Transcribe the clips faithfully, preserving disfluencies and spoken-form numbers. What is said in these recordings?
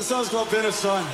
This song's called Been a Son.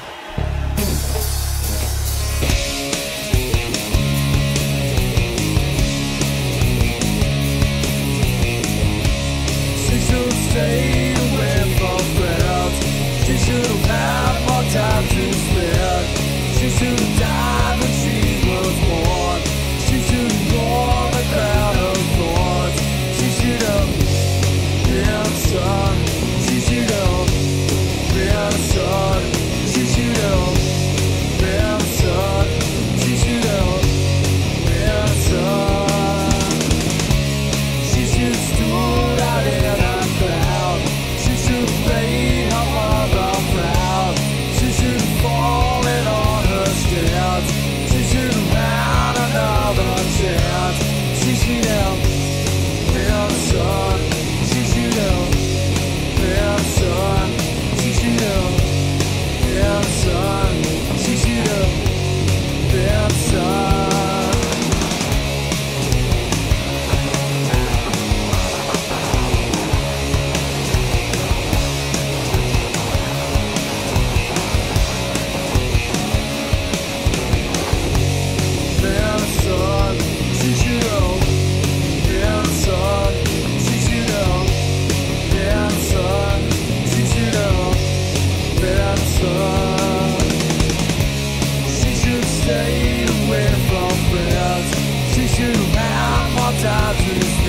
She should have stayed away from crowds. She should have had more time to spare. She should have died when she was born. She should have worn the crown of thorns. She should have been a son. She should have been a son. She should have been a son. She should have been a son. She should have stood out in a crowd. She should have made her mother proud. She should have fallen on her stance. She should have had another chance. She should have been a son. She should have been a son. She should have been a son. She should have been a son. She should have had more time to spend.